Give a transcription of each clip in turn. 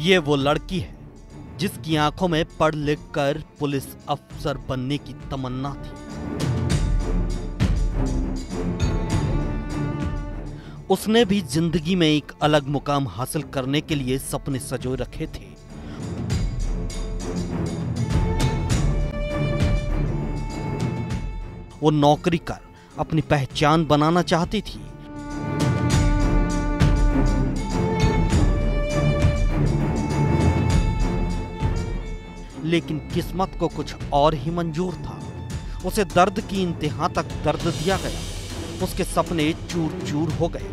ये वो लड़की है जिसकी आंखों में पढ़ लिख कर पुलिस अफसर बनने की तमन्ना थी। उसने भी जिंदगी में एक अलग मुकाम हासिल करने के लिए सपने सजोए रखे थे। वो नौकरी कर अपनी पहचान बनाना चाहती थी। लेकिन किस्मत को कुछ और ही मंजूर था। उसे दर्द की इंतहा तक दर्द दिया गया। उसके सपने चूर चूर हो गए।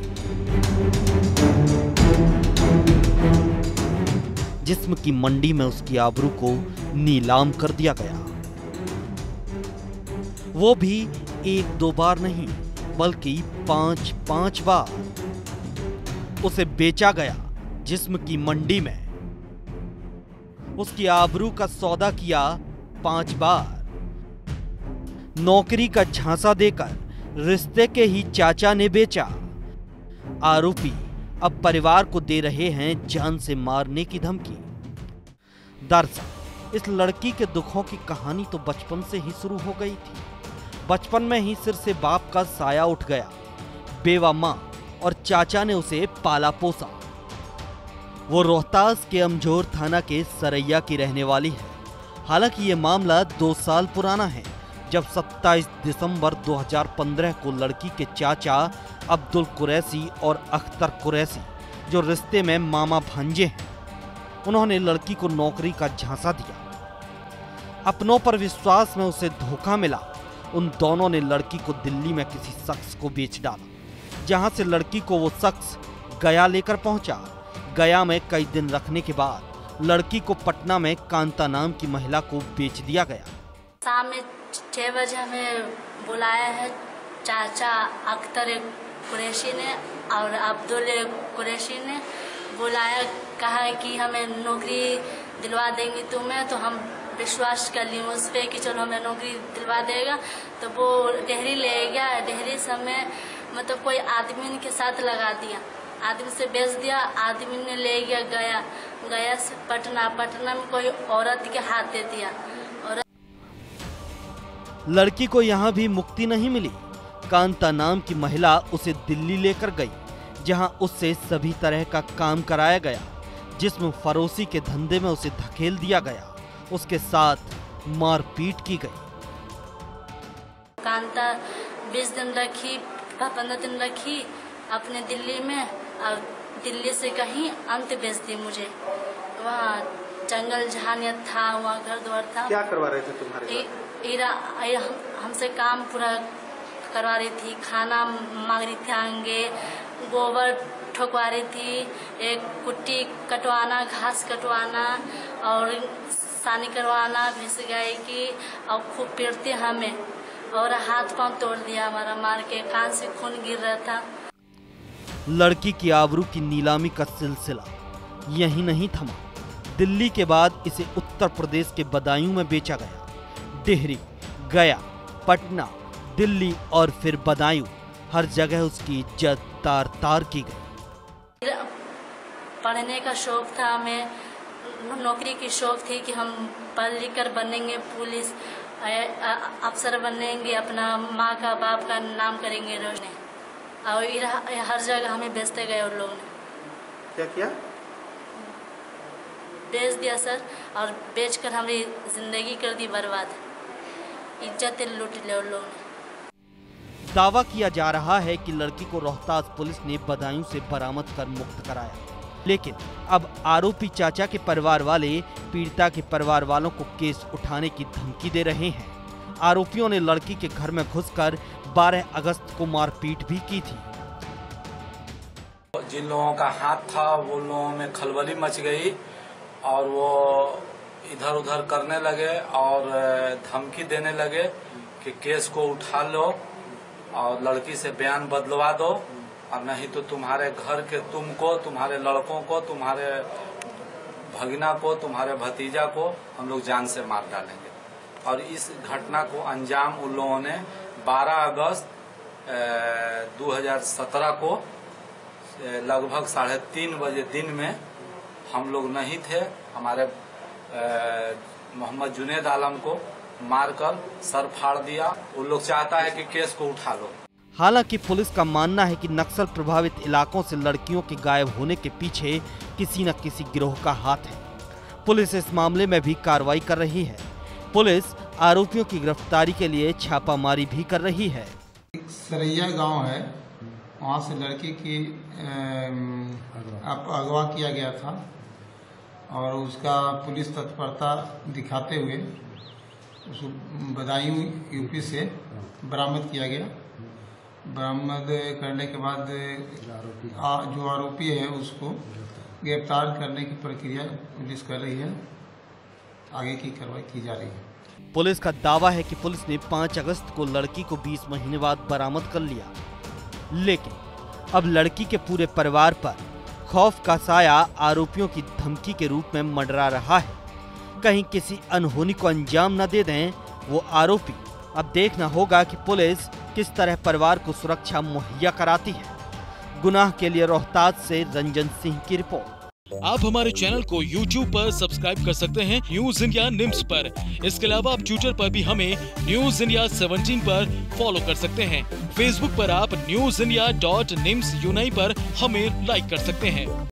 जिस्म की मंडी में उसकी आबरू को नीलाम कर दिया गया। वो भी एक दो बार नहीं बल्कि 5 बार उसे बेचा गया। जिस्म की मंडी में उसकी आबरू का सौदा किया 5 बार। नौकरी का झांसा देकर रिश्ते के ही चाचा ने बेचा। आरोपी अब परिवार को दे रहे हैं जान से मारने की धमकी। दरअसल इस लड़की के दुखों की कहानी तो बचपन से ही शुरू हो गई थी। बचपन में ही सिर से बाप का साया उठ गया। बेवा मां और चाचा ने उसे पाला पोसा। वो रोहतास के अमझोर थाना के सरैया की रहने वाली है। हालांकि ये मामला 2 साल पुराना है, जब 27 दिसंबर 2015 को लड़की के चाचा अब्दुल कुरैशी और अख्तर कुरैशी, जो रिश्ते में मामा भांजे हैं, उन्होंने लड़की को नौकरी का झांसा दिया। अपनों पर विश्वास में उसे धोखा मिला। उन दोनों ने लड़की को दिल्ली में किसी शख्स को बेच डाला, जहां से लड़की को वो शख्स गया लेकर पहुंचा। गया में कई दिन रखने के बाद लड़की को पटना में कांता नाम की महिला को बेच दिया गया। शाम में 6 बजे हमें बुलाया है चाचा अख्तर कुरैशी ने और अब्दुल कुरैशी ने बुलाया। कहा है कि हमें नौकरी दिलवा देंगी तुम्हें। तो हम विश्वास कर ली उस पर कि चलो हमें नौकरी दिलवा देगा। तो वो डेहरी ले गया। डेहरी समय मतलब कोई आदमी के साथ लगा दिया, आदमी से बेच दिया। आदमी ने ले गया गया से पटना में कोई औरत के हाथ दे दिया। लड़की को यहाँ भी मुक्ति नहीं मिली। कांता नाम की महिला उसे दिल्ली लेकर गई, जहाँ उससे सभी तरह का काम कराया गया। जिस्म फरोशी के धंधे में उसे धकेल दिया गया। उसके साथ मारपीट की गई। कांता 20 दिन रखी, 15 दिन रखी अपने दिल्ली में, और दिल्ली से कहीं अंत भेज दी मुझे। वहाँ जंगल जहानियत था, वहाँ घर द्वार था। क्या करवा रहे थे तुम्हारे? हमसे काम पूरा करवा रही थी। खाना मांग रही थी, आगे गोबर ठोकवा रही थी, एक कुट्टी कटवाना, घास कटवाना और सानी करवाना भैंस गाय की। और खूब पीटते हमें और हाथ पांव तोड़ दिया हमारा, मार के कान से खून गिर रहा था। लड़की की आबरू की नीलामी का सिलसिला यही नहीं थमा। दिल्ली के बाद इसे उत्तर प्रदेश के बदायूं में बेचा गया। डेहरी, गया, पटना, दिल्ली और फिर बदायूं, हर जगह उसकी इज्जत तार तार की गई। पढ़ने का शौक था हमें, नौकरी की शौक थी कि हम पढ़ लिख कर बनेंगे, पुलिस अफसर बनेंगे, अपना माँ का बाप का नाम करेंगे रोने। और हर जगह हमें बेचते गए उन लोगों ने। क्या किया? बेच दिया सर, और बेचकर हमारी जिंदगी कर दी बर्बाद। इज्जत लूट ले उन लोगों ने। दावा किया जा रहा है कि लड़की को रोहतास पुलिस ने बदायूं से बरामद कर मुक्त कराया, लेकिन अब आरोपी चाचा के परिवार वाले पीड़िता के परिवार वालों को केस उठाने की धमकी दे रहे हैं। आरोपियों ने लड़की के घर में घुसकर 12 अगस्त को मारपीट भी की थी। जिन लोगों का हाथ था वो लोगों में खलबली मच गई और वो इधर उधर करने लगे और धमकी देने लगे कि केस को उठा लो और लड़की से बयान बदलवा दो, और नहीं तो तुम्हारे घर के तुमको, तुम्हारे लड़कों को, तुम्हारे भगिना को, तुम्हारे भतीजा को हम लोग जान से मार डालेंगे। और इस घटना को अंजाम उन लोगों ने 12 अगस्त 2017 को लगभग 3:30 बजे दिन में हम लोग नहीं थे। हमारे मोहम्मद जुनेद आलम को मारकर सर फाड़ दिया। वो लोग चाहता है कि केस को उठा लो। हालांकि पुलिस का मानना है कि नक्सल प्रभावित इलाकों से लड़कियों के गायब होने के पीछे किसी न किसी गिरोह का हाथ है। पुलिस इस मामले में भी कार्रवाई कर रही है। पुलिस आरोपियों की गिरफ्तारी के लिए छापामारी भी कर रही है। एक सरैया गांव है, वहां से लड़की की अगवा किया गया था और उसका पुलिस तत्परता दिखाते हुए उसको बदायूं यूपी से बरामद किया गया। बरामद करने के बाद जो आरोपी है उसको गिरफ्तार करने की प्रक्रिया पुलिस कर रही है। आगे की कार्रवाई की जा रही है। पुलिस का दावा है कि पुलिस ने 5 अगस्त को लड़की को 20 महीने बाद बरामद कर लिया, लेकिन अब लड़की के पूरे परिवार पर खौफ का साया आरोपियों की धमकी के रूप में मंडरा रहा है। कहीं किसी अनहोनी को अंजाम न दे दें वो आरोपी। अब देखना होगा कि पुलिस किस तरह परिवार को सुरक्षा मुहैया कराती है। गुनाह के लिए रोहतास से रंजन सिंह की रिपोर्ट। आप हमारे चैनल को YouTube पर सब्सक्राइब कर सकते हैं न्यूज इंडिया निम्स पर। इसके अलावा आप ट्विटर पर भी हमें न्यूज इंडिया 17 पर फॉलो कर सकते हैं। फेसबुक पर आप newsindia.nimsUnai पर हमें लाइक कर सकते हैं।